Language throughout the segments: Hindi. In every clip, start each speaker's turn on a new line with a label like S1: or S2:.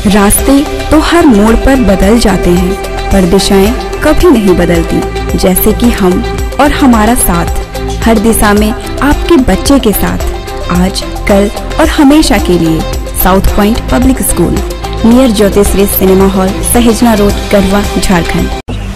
S1: रास्ते तो हर मोड़ पर बदल जाते हैं, पर दिशाएं कभी नहीं बदलती। जैसे कि हम और हमारा साथ हर दिशा में आपके बच्चे के साथ, आज, कल और हमेशा के लिए। South Point Public School, near Jyotishree cinema hall, Sahejna road, Garhwa, Jharkhand.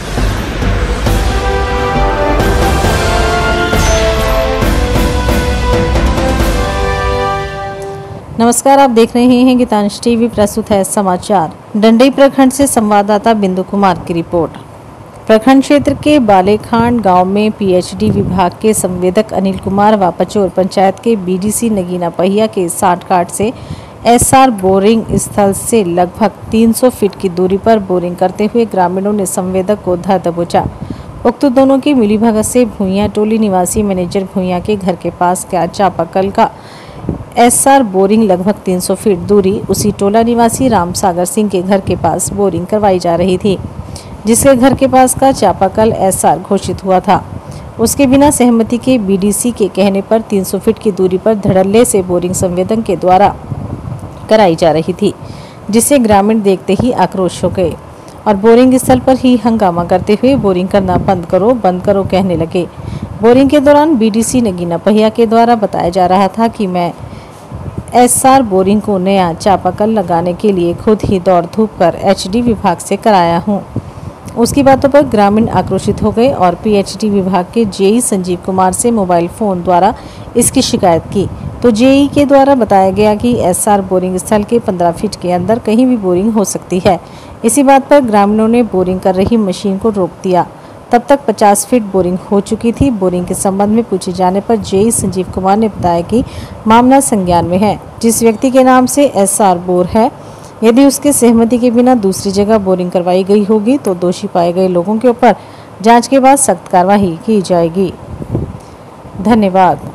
S2: नमस्कार, आप देख रहे हैं गीतांश टीवी। प्रस्तुत है समाचार। डंडई प्रखंड से संवाददाता बिंदु कुमार की रिपोर्ट। प्रखंड क्षेत्र के बालेखांड गांव में पीएचडी विभाग के संवेदक अनिल कुमार व पचोर पंचायत के बीडीसी नगीना पहिया के 60 काट से एसआर बोरिंग स्थल से लगभग 300 फीट की दूरी पर बोरिंग करते हुए ग्रामीणों ने संवेदक को धर दबोचा। उक्त दोनों की मिलीभगत से भूइयां टोली निवासी मैनेजर भूइयां के घर के पास का चापाकल का एसआर बोरिंग लगभग 300 फीट दूरी उसी टोला निवासी राम सागर सिंह के घर के पास बोरिंग करवाई जा रही थी, जिसके घर के पास का चापाकल एसआर घोषित हुआ था। उसके बिना सहमति के बीडीसी के कहने पर 300 फीट की दूरी पर धड़ल्ले से बोरिंग संवेदक के द्वारा कराई जा रही थी, जिससे ग्रामीण देखते ही आक्रोश हो गए और बोरिंग स्थल पर ही हंगामा करते हुए बोरिंग करना बंद करो कहने लगे। बोरिंग के दौरान बीडीसी नगीना पहिया के द्वारा बताया जा रहा था कि मैं एसआर बोरिंग को नया चापाकल लगाने के लिए खुद ही दौड़ धूप कर एचडी विभाग से कराया हूं। उसकी बातों पर ग्रामीण आक्रोशित हो गए और पीएचडी विभाग के जेई संजीव कुमार से मोबाइल फोन द्वारा इसकी शिकायत की, तो जेई के द्वारा बताया गया कि एसआर बोरिंग स्थल के 15 फीट के अंदर कहीं भी बोरिंग हो सकती है। इसी बात पर ग्रामीणों ने बोरिंग कर रही मशीन को रोक दिया। तब तक 50 फीट बोरिंग हो चुकी थी। बोरिंग के संबंध में पूछे जाने पर जेई संजीव कुमार ने बताया कि मामला संज्ञान में है। जिस व्यक्ति के नाम से एसआर बोर है, यदि उसके सहमति के बिना दूसरी जगह बोरिंग करवाई गई होगी तो दोषी पाए गए लोगों के ऊपर जांच के बाद सख्त कार्रवाई की जाएगी। धन्यवाद।